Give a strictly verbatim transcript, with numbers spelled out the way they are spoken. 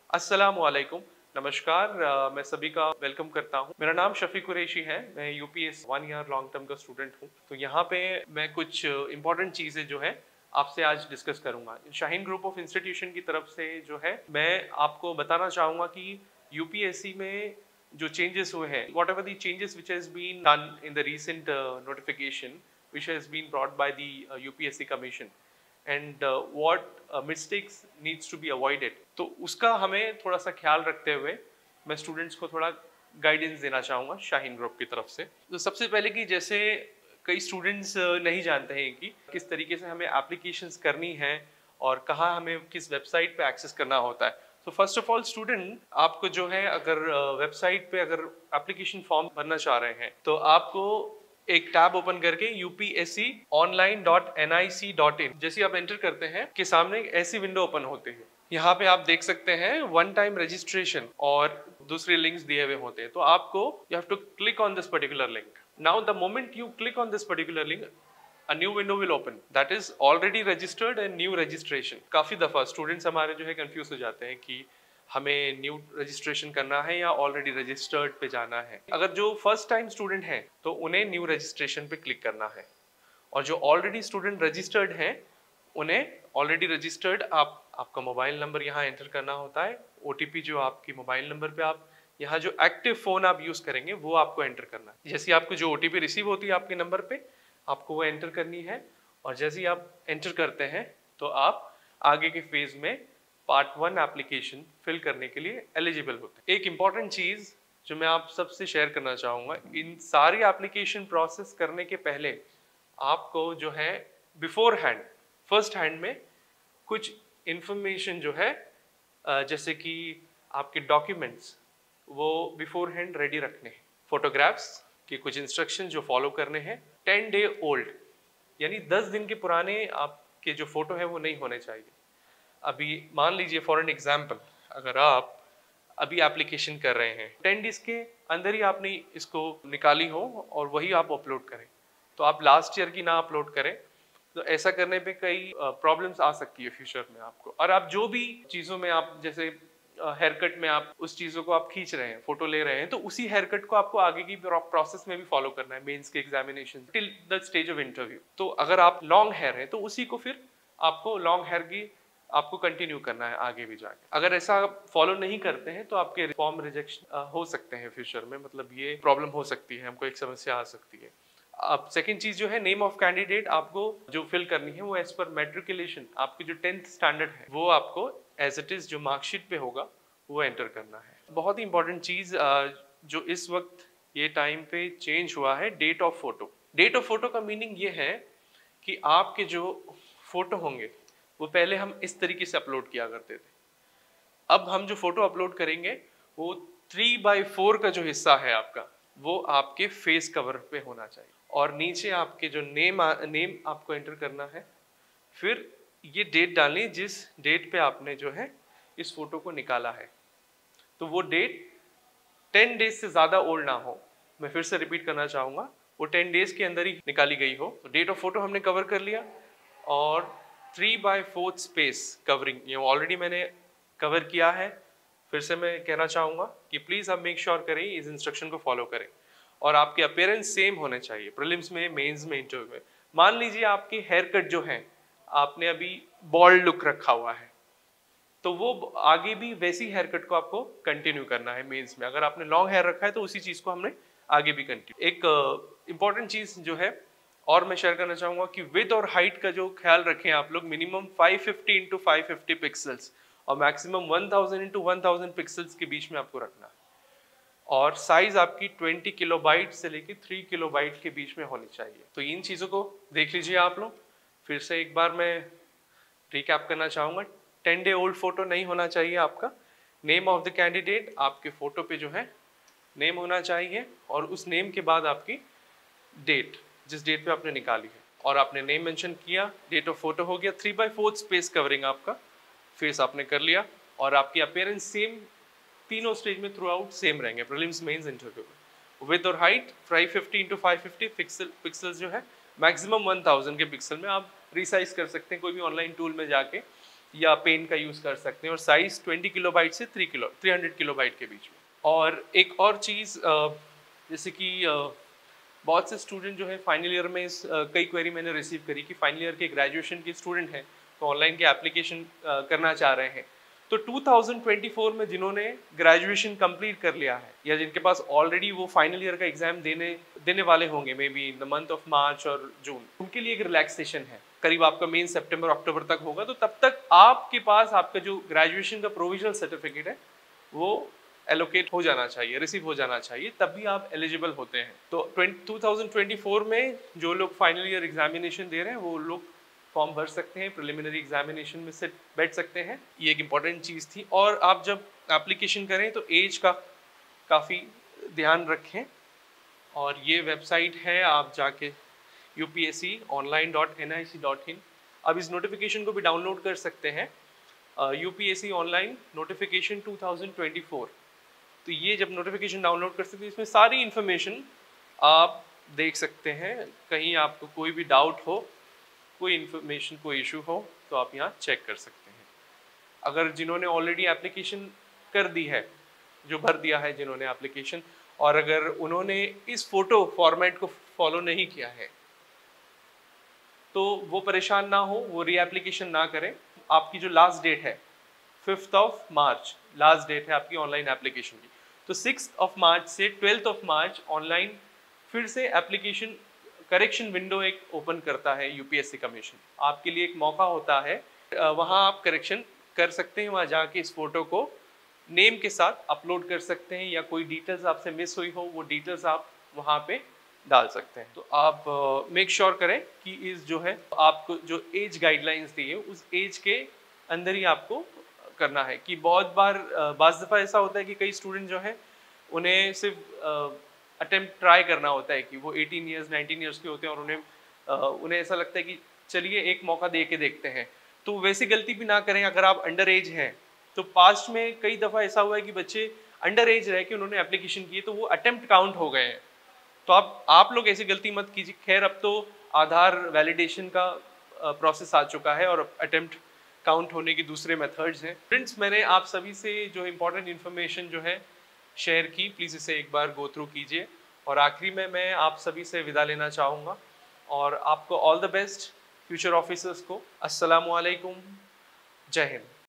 अस्सलामुअलैकुम, नमस्कार। अ, मैं सभी का वेलकम करता हूँ। मेरा नाम शफी कुरैशी है। मैं UPS one year long term का स्टूडेंट हूँ। तो यहाँ पे मैं कुछ इंपॉर्टेंट चीज़ें जो है आपसे आज डिस्कस करूँगा। शाहीन ग्रुप ऑफ इंस्टीट्यूशन की तरफ से जो है मैं आपको बताना चाहूँगा कि यूपीएससी में जो चेंजेस हुए हैं, whatever the changes which has been done in the recent notification which has been brought by the UPSC commission and what mistakes needs to be avoided, तो उसका हमें थोड़ा सा ख्याल रखते हुए मैं स्टूडेंट्स को थोड़ा गाइडेंस देना चाहूँगा शाहीन ग्रुप की तरफ से। तो सबसे पहले कि जैसे कई स्टूडेंट्स नहीं जानते हैं कि किस तरीके से हमें एप्लीकेशंस करनी है और कहाँ हमें किस वेबसाइट पे एक्सेस करना होता है। तो फर्स्ट ऑफ ऑल स्टूडेंट, आपको जो है अगर वेबसाइट पे अगर एप्लीकेशन फॉर्म भरना चाह रहे हैं तो आपको एक टैब ओपन करके UPSC online dot N I C dot in जैसे आप एंटर करते हैं कि सामने एक ऐसी विंडो ओपन होती है। यहाँ पे आप देख सकते हैं वन टाइम रजिस्ट्रेशन और दूसरे लिंक्स दिए हुए होते हैं। तो आपको you have to click on this particular link. Now the moment you click on this particular link, a new window will open that is already registered and new registration। काफी दफा स्टूडेंट्स हमारे जो है कंफ्यूज हो जाते हैं कि हमें न्यू रजिस्ट्रेशन करना है या ऑलरेडी रजिस्टर्ड पे जाना है। अगर जो फर्स्ट टाइम स्टूडेंट है तो उन्हें न्यू रजिस्ट्रेशन पे क्लिक करना है, और जो ऑलरेडी स्टूडेंट रजिस्टर्ड हैं उन्हें ऑलरेडी रजिस्टर्ड आप आपका मोबाइल नंबर यहाँ एंटर करना होता है। ओटीपी जो आपकी मोबाइल नंबर पे आप यहाँ जो एक्टिव फोन आप यूज करेंगे वो आपको एंटर करना है। जैसे आपको जो ओटीपी रिसीव होती है आपके नंबर पे, आपको वो एंटर करनी है, और जैसे ही आप एंटर करते हैं तो आप आगे के फेज में पार्ट वन एप्लीकेशन फिल करने के लिए एलिजिबल होते हैं। एक इंपॉर्टेंट चीज जो मैं आप सबसे शेयर करना चाहूँगा, इन सारी एप्लीकेशन प्रोसेस करने के पहले आपको जो है बिफोर हैंड फर्स्ट हैंड में कुछ इंफॉर्मेशन जो है जैसे कि आपके डॉक्यूमेंट्स वो बिफोर हैंड रेडी रखने हैं। फोटोग्राफ्स के कुछ इंस्ट्रक्शन जो फॉलो करने हैं। टेन डे ओल्ड यानी दस दिन के पुराने आपके जो फोटो है वो नहीं होने चाहिए। अभी मान लीजिए फॉर एन एग्जाम्पल, अगर आप अभी एप्लीकेशन कर रहे हैं, टेन डेज के अंदर ही आपने इसको निकाली हो और वही आप अपलोड करें, तो आप लास्ट ईयर की ना अपलोड करें। तो ऐसा करने पे कई प्रॉब्लम्स आ सकती है फ्यूचर में आपको। और आप जो भी चीज़ों में आप जैसे हेयर कट में आप उस चीज़ों को आप खींच रहे हैं, फोटो ले रहे हैं, तो उसी हेयर कट को आपको आगे की प्रोसेस में भी फॉलो करना है, मेंस के examination till the stage of interview. तो अगर आप लॉन्ग हेयर है तो उसी को फिर आपको लॉन्ग हेयर की आपको कंटिन्यू करना है आगे भी जाके। अगर ऐसा फॉलो नहीं करते हैं तो आपके फॉर्म रिजेक्शन हो सकते हैं फ्यूचर में, मतलब ये प्रॉब्लम हो सकती है, हमको एक समस्या आ सकती है। अब सेकंड चीज जो है, नेम ऑफ कैंडिडेट आपको जो फिल करनी है वो एज पर मैट्रिकुलेशन आपकी जो टेंथ स्टैंडर्ड है वो आपको एज इट इज जो मार्कशीट पे होगा वो एंटर करना है। बहुत ही इंपॉर्टेंट चीज जो इस वक्त ये टाइम पे चेंज हुआ है, date of photo. Date of photo का मीनिंग ये है कि आपके जो फोटो होंगे वो पहले हम इस तरीके से अपलोड किया करते थे। अब हम जो फोटो अपलोड करेंगे वो थ्री बाई फोर का जो हिस्सा है आपका वो आपके फेस कवर पे होना चाहिए, और नीचे आपके जो नेम नेम आपको एंटर करना है। फिर ये डेट डालनी जिस डेट पे आपने जो है इस फोटो को निकाला है, तो वो डेट टेन डेज से ज़्यादा ओल्ड ना हो। मैं फिर से रिपीट करना चाहूँगा, वो टेन डेज के अंदर ही निकाली गई हो। तो डेट ऑफ फोटो हमने कवर कर लिया, और three by fourth space covering ये ऑलरेडी मैंने कवर किया है। फिर से मैं कहना चाहूँगा कि प्लीज़ आप मेक श्योर करें, इस इंस्ट्रक्शन को फॉलो करें, और आपके अपीयरेंस सेम होने चाहिए प्रीलिम्स में, मेंस में, इंटरव्यू में। मान लीजिए आपकी हेयर कट जो है आपने अभी बॉल्ड लुक रखा हुआ है, तो वो आगे भी वैसी हेयर कट को आपको कंटिन्यू करना है मेंस में। अगर आपने लॉन्ग हेयर रखा है तो उसी चीज़ को हमने आगे भी कंटिन्यू। एक इंपॉर्टेंट uh, चीज़ जो है और मैं शेयर करना चाहूँगा कि विड्थ और हाइट का जो ख्याल रखें आप लोग। Minimum five fifty into five fifty pixels और maximum one thousand into one thousand pixels के बीच में आपको रखना है, और साइज आपकी ट्वेंटी किलोबाइट से लेके थ्री किलोबाइट के बीच में होनी चाहिए। तो इन चीज़ों को देख लीजिए आप लोग। फिर से एक बार मैं रिकैप करना चाहूँगा, टेन डे ओल्ड फोटो नहीं होना चाहिए आपका। नेम ऑफ द कैंडिडेट आपके फोटो पे जो है नेम होना चाहिए, और उस नेम के बाद आपकी डेट जिस डेट पे आपने निकाली है, और आपने नेम मेंशन किया, डेट ऑफ फोटो हो गया, three by fourth space covering आपका फेस आपने कर लिया, और आपकी अपीयरेंस सेम तीनों स्टेज में थ्रू आउट सेम रहेंगे, प्रीलिम्स, मेंस, इंटरव्यू में। विद और height five fifty into five fifty pixel pixels जो है मैक्सिमम वन थाउजेंड के पिक्सल में आप रिसाइज कर सकते हैं कोई भी ऑनलाइन टूल में जाके, या पेन का यूज़ कर सकते हैं, और साइज़ ट्वेंटी किलोबाइट से three kilo three hundred kilobyte के बीच में। और एक और चीज़, जैसे कि बहुत से स्टूडेंट जो है फाइनल ईयर में इस uh, कई क्वेरी मैंने रिसीव करी कि फाइनल ईयर के ग्रेजुएशन के स्टूडेंट हैं तो ऑनलाइन के एप्लीकेशन uh, करना चाह रहे हैं। तो टू थाउजेंड ट्वेंटी फोर में जिन्होंने ग्रेजुएशन कंप्लीट कर लिया है या जिनके पास ऑलरेडी वो फाइनल ईयर का एग्जाम देने देने वाले होंगे may be in the month of March और जून, उनके लिए एक रिलैक्सेशन है। करीब आपका मेन सितंबर अक्टूबर तक होगा, तो तब तक आपके पास आपका जो ग्रेजुएशन का प्रोविजनल सर्टिफिकेट है वो एलोकेट हो जाना चाहिए, रिसीव हो जाना चाहिए, तब भी आप एलिजिबल होते हैं। तो टू थाउजेंड ट्वेंटी फोर में जो लोग फाइनल ईयर एग्जामिनेशन दे रहे हैं वो लोग फॉर्म भर सकते हैं, प्रिलिमिनरी एग्जामिनेशन में से बैठ सकते हैं। ये एक इम्पॉर्टेंट चीज़ थी। और आप जब एप्लीकेशन करें तो एज का काफ़ी ध्यान रखें, और ये वेबसाइट है, आप जाके U P S C online dot N I C dot in, अब इस नोटिफिकेशन को भी डाउनलोड कर सकते हैं, U P S C online notification two thousand twenty four. तो ये जब नोटिफिकेशन डाउनलोड कर सकते हैं, इसमें सारी इन्फॉर्मेशन आप देख सकते हैं। कहीं आपको कोई भी डाउट हो, कोई इन्फॉर्मेशन, कोई इशू हो, तो आप यहाँ चेक कर सकते हैं। अगर जिन्होंने ऑलरेडी एप्लीकेशन कर दी है, जो भर दिया है जिन्होंने एप्लीकेशन, और अगर उन्होंने इस फोटो फॉर्मेट को फॉलो नहीं किया है तो वो परेशान ना हो, वो री एप्लीकेशन ना करें। आपकी जो लास्ट डेट है fifth of March last date है आपकी ऑनलाइन एप्लीकेशन की, तो सिक्स ऑफ मार्च से ट्वेल्थ ऑफ मार्च ऑनलाइन फिर से एप्लीकेशन करेक्शन विंडो एक ओपन करता है U P S C commission. आपके लिए एक मौका होता है, वहाँ आप करेक्शन कर सकते हैं, वहाँ जाके इस फोटो को नेम के साथ अपलोड कर सकते हैं, या कोई डिटेल्स आपसे मिस हुई हो वो डिटेल्स आप वहाँ पे डाल सकते हैं। तो आप मेक uh, श्योर sure करें कि इस जो है आपको जो एज गाइडलाइंस दी है उस एज के अंदर ही आपको करना है। कि बहुत बार बाज़ दफ़ा ऐसा होता है कि कई स्टूडेंट जो है उन्हें सिर्फ अटेम्प्ट ट्राई करना होता है कि वो एटीन ईयर्स नाइनटीन ईयर्स के होते हैं और उन्हें uh, उन्हें ऐसा लगता है कि चलिए एक मौका दे के देखते हैं। तो वैसी गलती भी ना करें। अगर आप अंडर एज हैं तो पास्ट में कई दफ़ा ऐसा हुआ है कि बच्चे अंडर एज रह के उन्होंने एप्लीकेशन किए तो वो अटेम्प्ट काउंट हो गए हैं। तो आप आप लोग ऐसी गलती मत कीजिए। खैर अब तो आधार वैलिडेशन का प्रोसेस आ चुका है और अटेम्प्ट काउंट होने की दूसरे मेथड्स हैं। फ्रेंड्स, मैंने आप सभी से जो इम्पोर्टेंट इन्फॉर्मेशन जो है शेयर की, प्लीज़ इसे एक बार गो थ्रू कीजिए। और आखिरी में मैं आप सभी से विदा लेना चाहूँगा और आपको all the best future officers को। अस्सलामु अलैकुम, जय हिंद।